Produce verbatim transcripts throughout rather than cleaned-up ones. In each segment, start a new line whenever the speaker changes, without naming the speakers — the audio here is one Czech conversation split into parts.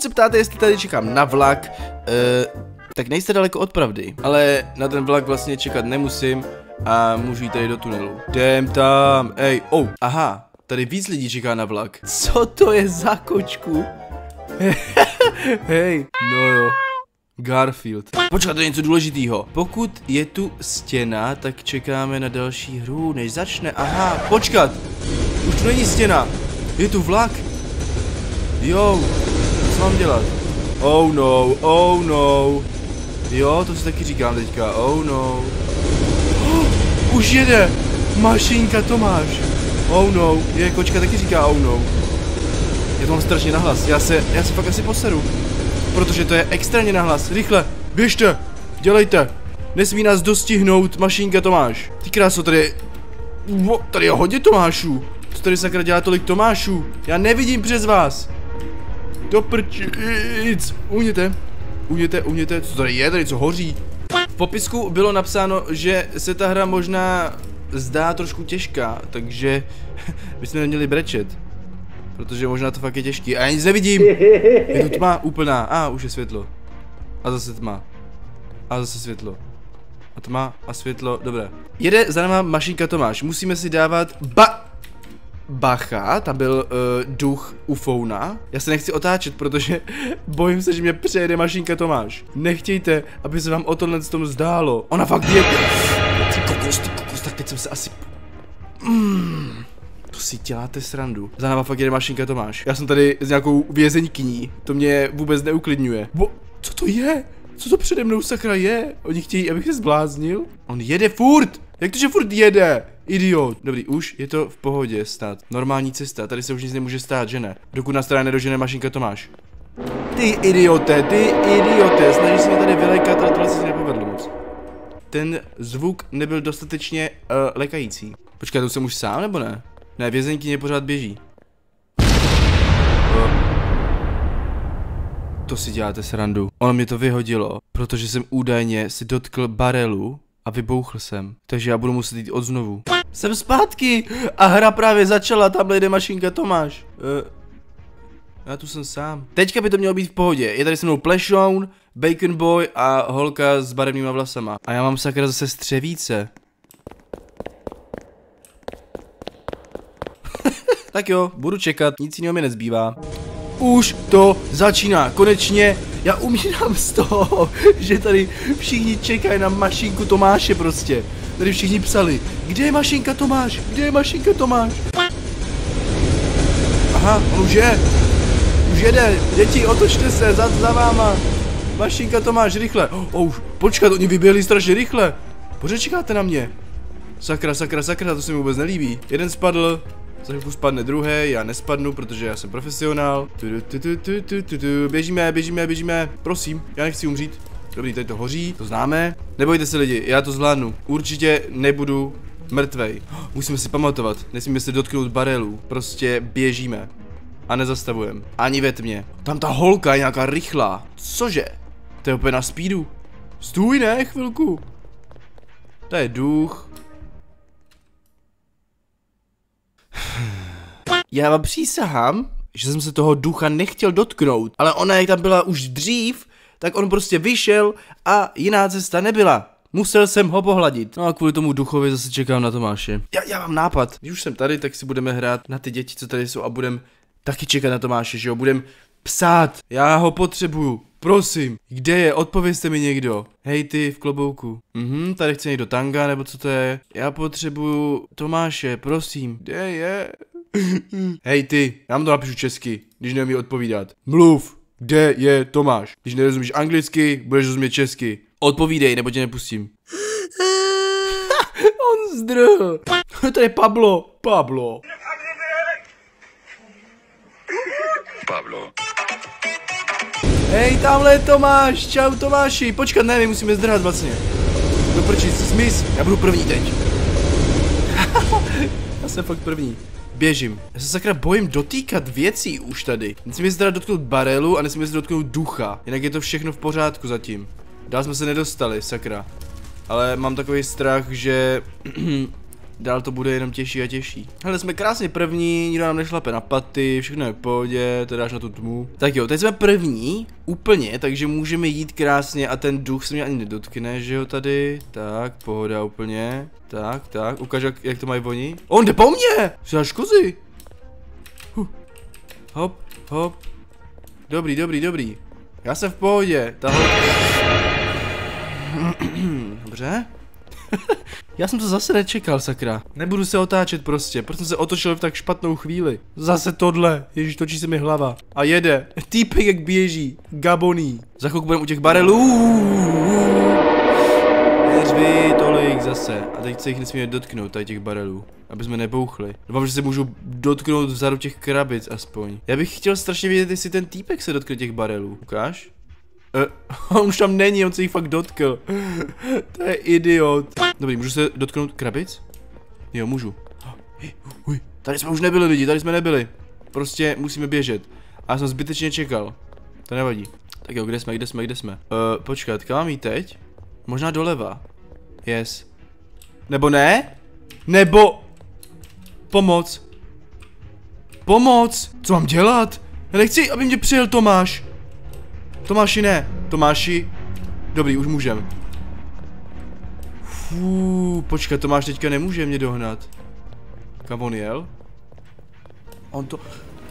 pokud se ptáte, jestli tady čekám na vlak, uh, tak nejste daleko od pravdy. Ale na ten vlak vlastně čekat nemusím a můžu jít tady do tunelu. Jdem tam, ej, oh, aha, tady víc lidí čeká na vlak. Co to je za kočku? Hej, no jo. Garfield. Počkat, to je něco důležitýho. Pokud je tu stěna, tak čekáme na další hru, než začne. Aha, počkat. Už tu není stěna. Je tu vlak. Jo, co mám dělat? Oh no, oh no. Jo, to si taky říkám teďka. Oh no. Oh, už jede. Mašinka Tomáš. Oh no. Je, kočka taky říká oh no. Já to mám strašně nahlas. Já se, já se fakt asi poseru. Protože to je extrémně nahlas. Rychle, běžte, dělejte. Nesmí nás dostihnout mašinka Tomáš. Ty kráso, tady, tady je hodně Tomášů. Co tady sakra dělá tolik Tomášů? Já nevidím přes vás. Do prčic. Uhněte, uhněte, uhněte. Co tady je, tady co hoří? V popisku bylo napsáno, že se ta hra možná zdá trošku těžká, takže bychom neměli brečet. Protože možná to fakt je těžký. A já nic nevidím. Je tu tma úplná. A už je světlo. A zase tma. A zase světlo. A tma a světlo. Dobré. Jede za náma mašinka Tomáš. Musíme si dávat ba... Bacha. Tam byl uh, duch ufouna. Já se nechci otáčet, protože bojím se, že mě přejede mašinka Tomáš. Nechtějte, aby se vám o tohle z tom zdálo. Ona fakt je... Ty kokos, ty kokos, tak teď jsem se asi... Mm. To si děláte srandu. Za náma fakt jede mašinka Tomáš. Já jsem tady s nějakou vězeňkyní. To mě vůbec neuklidňuje. Bo, co to je? Co to přede mnou sakra je? Oni chtějí, abych se zbláznil? On jede furt! Jak to, že furt jede? Idiot. Dobrý, už je to v pohodě stát. Normální cesta, tady se už nic nemůže stát, že ne? Dokud nás teda nedožene mašinka Tomáš. Ty idiote, ty idiote. Snažíš se mě tady vylékat, ale tohle se nepovedlo moc. Ten zvuk nebyl dostatečně uh, lekající. Počkej, to jsem už sám, nebo ne? Ne, vězeňkyně pořád běží. Uh. To si děláte srandu. Ono mě to vyhodilo, protože jsem údajně si dotkl barelu a vybouchl jsem. Takže já budu muset jít odznovu. Jsem zpátky a hra právě začala, tamhle jde mašinka Tomáš. Uh. Já tu jsem sám. Teďka by to mělo být v pohodě. Je tady se mnou Plešoun, Bacon Boy a holka s barevnýma vlasama. A já mám sakra zase střevíce. Tak jo, budu čekat, nic jiného mi nezbývá. Už to začíná, konečně. Já umírám z toho, že tady všichni čekají na mašinku Tomáše prostě. Tady všichni psali, kde je mašinka Tomáš, kde je mašinka Tomáš. Aha, on už je. Už jede, děti, otočte se, za, za váma. Mašinka Tomáš, rychle. Oh, oh, počkat, oni vyběhli strašně rychle. Pořád čekáte na mě. Sakra, sakra, sakra, to se mi vůbec nelíbí. Jeden spadl. Za chvilku spadne druhé, já nespadnu, protože já jsem profesionál. Běžíme, běžíme, běžíme. Prosím, já nechci umřít. Dobrý, tady to hoří, to známe. Nebojte se lidi, já to zvládnu. Určitě nebudu mrtvej. Musíme si pamatovat, nesmíme se dotknout barelů. Prostě běžíme. A nezastavujeme. Ani ve tmě. Tam ta holka je nějaká rychlá. Cože? To je úplně na speedu. Stůj, ne, chvilku. To je duch. Já vám přísahám, že jsem se toho ducha nechtěl dotknout, ale ona jak tam byla už dřív, tak on prostě vyšel a jiná cesta nebyla. Musel jsem ho pohladit. No a kvůli tomu duchovi zase čekám na Tomáše. Já, já mám nápad. Když už jsem tady, tak si budeme hrát na ty děti, co tady jsou a budem taky čekat na Tomáše, že jo? Budem psát. Já ho potřebuju. Prosím. Kde je? Odpovězte mi někdo. Hej ty v klobouku. Mhm, tady chce někdo tanga, nebo co to je? Já potřebuju Tomáše, prosím. Kde je? Hej ty, já vám to napíšu česky, když neumí odpovídat. Mluv, kde je Tomáš? Když nerozumíš anglicky, budeš rozumět česky. Odpovídej, nebo tě nepustím. On zdrhl. To je Pablo. Pablo.
Pablo.
Hej, tamhle je Tomáš, čau Tomáši. Počkat, ne, my musíme zdrhat vlastně. Do prčic, smys, já budu první teď. Já jsem fakt první. Běžím. Já se sakra bojím dotýkat věcí už tady. Nesmíme se teda dotknout barelu a nesmíme se dotknout ducha. Jinak je to všechno v pořádku zatím. Dál jsme se nedostali, sakra. Ale mám takový strach, že dál to bude jenom těžší a těžší. Hele, jsme krásně první, nikdo nám nešlape na paty, všechno je v pohodě, to dáš na tu tmu. Tak jo, teď jsme první, úplně, takže můžeme jít krásně a ten duch se mě ani nedotkne, že jo, tady. Tak, pohoda úplně. Tak, tak, ukáž, jak, jak to mají oni. On jde po mně! Žáš kozy. Huh. Hop, hop. Dobrý, dobrý, dobrý. Já jsem v pohodě, tahle. Dobře. Já jsem to zase nečekal, sakra. Nebudu se otáčet prostě, protože jsem se otočil v tak špatnou chvíli. Zase tohle, ježíš, točí se mi hlava. A jede, týpek jak běží, gaboný. Za chvilku budeme u těch barelů. Neřvi tolik zase. A teď se jich nesmíme dotknout, tady těch barelů. Aby jsme nebouchli. Doufám, že se můžu dotknout vzadu těch krabic aspoň. Já bych chtěl strašně vědět, jestli ten týpek se dotkne těch barelů. Ukáž? Uh, on už tam není, on se jich fakt dotkl. To je idiot. Dobrý, můžu se dotknout krabic? Jo, můžu. Uj, tady jsme už nebyli lidi, tady jsme nebyli. Prostě musíme běžet. A já jsem zbytečně čekal. To nevadí. Tak jo, kde jsme, kde jsme, kde jsme? Uh, počkat, kam mám jít teď? Možná doleva. Yes. Nebo ne? Nebo... Pomoc. Pomoc. Co mám dělat? Já nechci, aby mě přijel Tomáš. Tomáši ne. Tomáši. Dobrý, už můžem. Fuu, počkat, Tomáš teďka nemůže mě dohnat. Kam on jel? On to...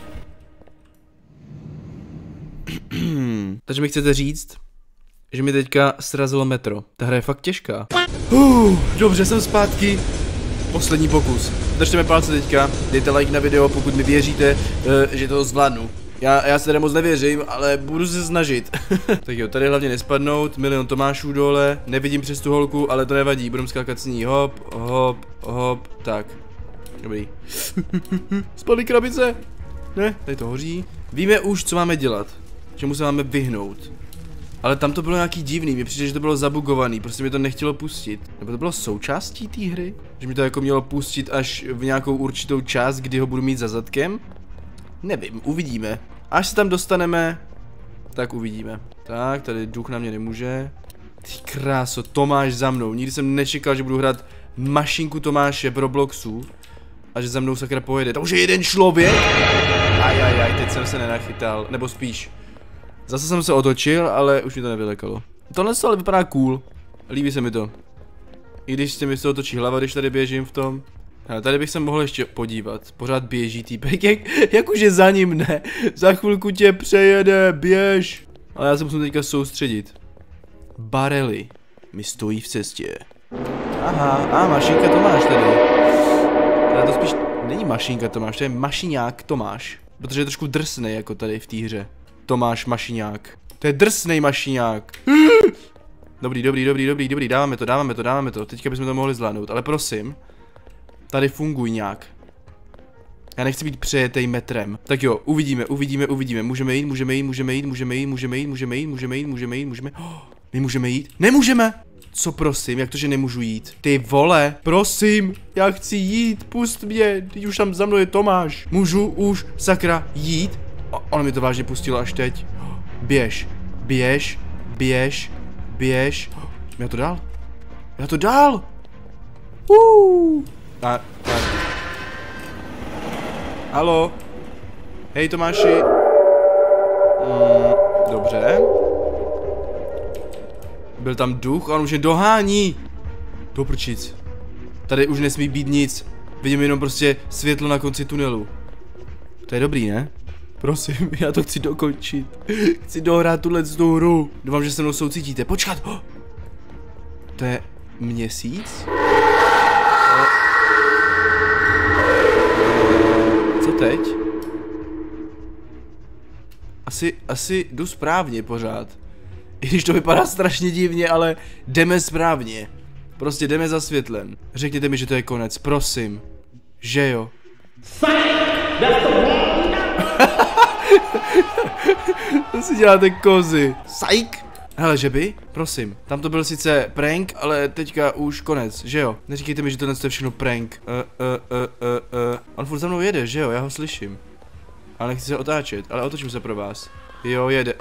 Takže mi chcete říct, že mi teďka srazilo metro. Ta hra je fakt těžká. Uh, dobře, jsem zpátky. Poslední pokus. Držte mi palce teďka, dejte like na video, pokud mi věříte, uh, že to zvládnu. Já, já se teda moc nevěřím, ale budu se snažit. Tak jo, tady hlavně nespadnout, milion Tomášů dole, nevidím přes tu holku, ale to nevadí, budeme skákat s ní, hop, hop, hop, tak. Dobrý. Spadly krabice. Ne, tady to hoří. Víme už, co máme dělat, čemu se máme vyhnout. Ale tam to bylo nějaký divný, mně přijde, že to bylo zabugovaný, prostě mi to nechtělo pustit. Nebo to bylo součástí té hry? Že mi to jako mělo pustit až v nějakou určitou část, kdy ho budu mít za zadkem? Nevím, uvidíme. Až se tam dostaneme, tak uvidíme. Tak, tady duch na mě nemůže. Ty kráso, Tomáš za mnou. Nikdy jsem nečekal, že budu hrát mašinku Tomáše v Robloxu. A že za mnou sakra pojede. To už je jeden člověk? Ajajaj, teď jsem se nenachytal. Nebo spíš. Zase jsem se otočil, ale už mi to nevylekalo. Tohle ale vypadá cool. Líbí se mi to. I když se mi se otočí hlava, když tady běžím v tom. Hele, tady bych se mohl ještě podívat. Pořád běží týpek, jak, jak už je za ním, ne? Za chvilku tě přejede, běž. Ale já se musím teďka soustředit. Barely mi stojí v cestě. Aha, a mašinka Tomáš tady. Ale to spíš není mašinka Tomáš, to je mašiňák Tomáš. Protože je trošku drsnej jako tady v té hře. Tomáš mašiňák. To je drsnej mašiňák. Dobrý, dobrý, dobrý, dobrý, dobrý, dáváme to, dáváme to, dáváme to. Teďka bychom to mohli zvládnout, ale prosím. Tady funguj nějak. Já nechci být přejetej metrem. Tak jo, uvidíme, uvidíme, uvidíme. Můžeme jít, můžeme jít, můžeme jít, můžeme jít, můžeme jít, můžeme jít, můžeme jít, můžeme jít, můžeme. Oh, my můžeme jít? Nemůžeme! Co prosím, jak to, že nemůžu jít? Ty vole, prosím, já chci jít, pust mě, teď už tam za mnou je Tomáš. Můžu už, sakra, jít? O, ono mi to vážně pustilo až teď. Oh, běž, běž, běž, běž. Oh, já to dál? Já to dál? Uh. A, tak. Haló? Hej Tomáši. Mm, dobře. Byl tam duch a on už je dohání. Doprčic. Tady už nesmí být nic. Vidím jenom prostě světlo na konci tunelu. To je dobrý, ne? Prosím, já to chci dokončit. Chci dohrát tuhle tu hru. Doufám, že se mnou soucítíte. Počkat. Oh. To je měsíc? Co teď? Asi, asi jdu správně pořád. I když to vypadá strašně divně, ale jdeme správně. Prostě jdeme za světlem. Řekněte mi, že to je konec, prosím. Že jo. To si děláte kozy. Sajk? Hele, že by? Prosím. Tam to byl sice prank, ale teďka už konec, že jo? Neříkejte mi, že tohle je všechno prank. Uh, uh, uh, uh, uh. On furt za mnou jede, že jo? Já ho slyším. Ale nechci se otáčet, ale otočím se pro vás. Jo, jede.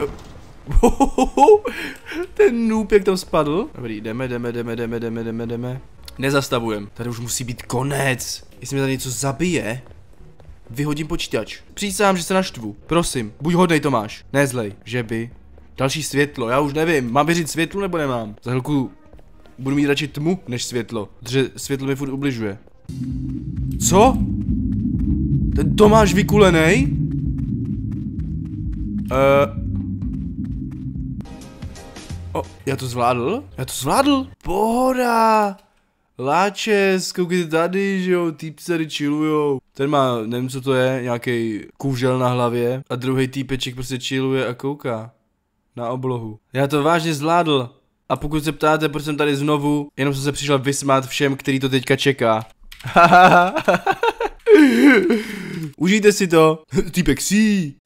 Uh. Ten noob, jak tam spadl. Dobrý, jdeme, jdeme, jdeme, jdeme, jdeme, jdeme, jdeme. Nezastavujem. Tady už musí být konec. Jestli mě tady něco zabije, vyhodím počítač. Přísahám, že se naštvu. Prosím, buď hodnej, Tomáš. Ne zlej, že by. Další světlo, já už nevím. Mám věřit světlu nebo nemám? Za chvilku budu mít radši tmu než světlo, protože světlo mi furt ubližuje. Co? Ten Tomáš vykulenej? Uh... O, já to zvládl? Já to zvládl? Pohoda! Láčes, koukejte tady, že jo, týpci tady chillujou. Ten má, nevím co to je, nějaký kůžel na hlavě a druhý týpeček prostě chilluje a kouká na oblohu. Já to vážně zvládl. A pokud se ptáte, proč jsem tady znovu, jenom jsem se přišel vysmát všem, který to teďka čeká. Užijte si to. Týpek sí.